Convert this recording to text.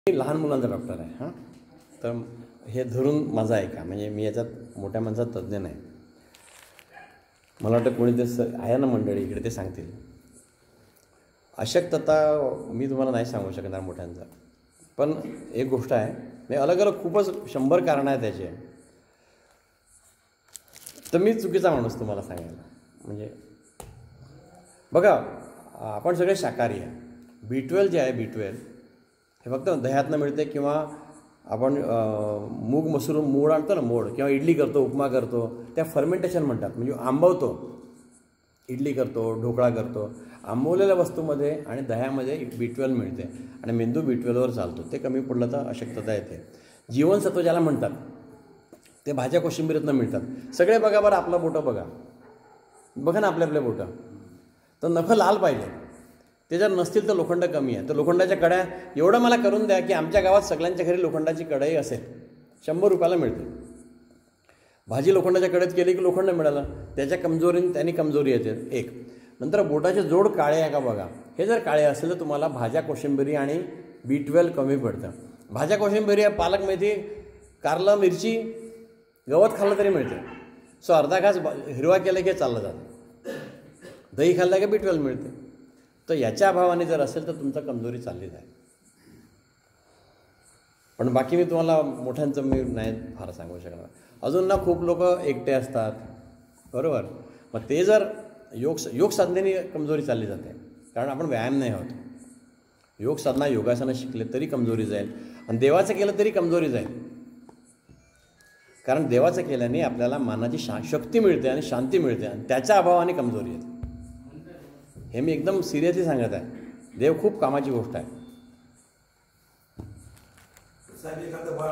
मी लहान मुलांचा डॉक्टर आहे हां. तर हे धरून माझं आहे का, म्हणजे मी याच्यात मोठ्या माणसात तज्ज्ञ नाही. मला वाटतं कोणी ते आहे ना मंडळी इकडे, ते सांगतील. अशक्तता मी तुम्हाला नाही सांगू शकणार मोठ्यांचा, पण एक गोष्ट आहे, म्हणजे अलग अलग खूपच 100 कारणं आहेत त्याचे. तर मी चुकीचा माणूस तुम्हाला सांगायला. म्हणजे बघा, आपण सगळे शाकाहारी आहे. B12 जे आहे, B12 हे फक्त दह्यातनं मिळते, किंवा आपण मूग मसूर मोड आणतो ना, मोड, किंवा इडली करतो, उपमा करतो, त्या फर्मेंटेशन म्हणतात. म्हणजे आंबवतो, इडली करतो, ढोकळा करतो, आंबवलेल्या वस्तूमध्ये आणि दह्यामध्ये B12 मिळते आणि मेंदू B12वर चालतो. ते कमी पडलं तर अशक्तता येते. जीवनसत्व ज्याला म्हणतात ते भाज्या कोशिंबिरीतनं मिळतात. सगळे बघा बरं, आपलं बोटं बघा ना, आपल्या बोटं. तर नखं लाल पाहिजे, ते जर नसतील तर लोखंड कमी आहे. तर लोखंडाच्या कड्या एवढं मला करून द्या की आमच्या गावात सगळ्यांच्या घरी लोखंडाची कढई असेल, 100 रुपयाला मिळते. भाजी लोखंडाच्या कढईत केली की लोखंड मिळालं, त्याच्या कमजोरीने त्यांनी कमजोरी येते. एक नंतर बोटाचे जोड काळे आहे का बघा. हे जर काळे असेल तर तुम्हाला भाज्या कोशिंबिरी आणि B12 कमी पडतं. भाज्या कोशिंबिरी आहे, पालक, मेथी, कारलं, मिरची, गवत खाल्लं तरी मिळते. सो अर्धा घास हिरवा केला की चाललं जातं. दही खाल्लं की B12 मिळते. तर याच्या अभावाने जर असेल तर तुमचा कमजोरी चालली जाईल. पण बाकी मी तुम्हाला मोठ्यांचं मी नाही फार सांगू शकणार. अजून ना खूप लोक एकटे असतात, बरोबर. मग ते जर योग साधनेने कमजोरी चालली जाते, कारण आपण व्यायाम नाही होत. योग साधना, योगासनं शिकले तरी कमजोरी जाईल, आणि देवाचं केलं तरी कमजोरी जाईल. कारण देवाचं केल्याने आपल्याला मानाची शक्ती मिळते आणि शांती मिळते, आणि त्याच्या अभावाने कमजोरी येते. हे मी एकदम सिरियसली सांगत आहे. देव खूप कामाची गोष्ट आहे.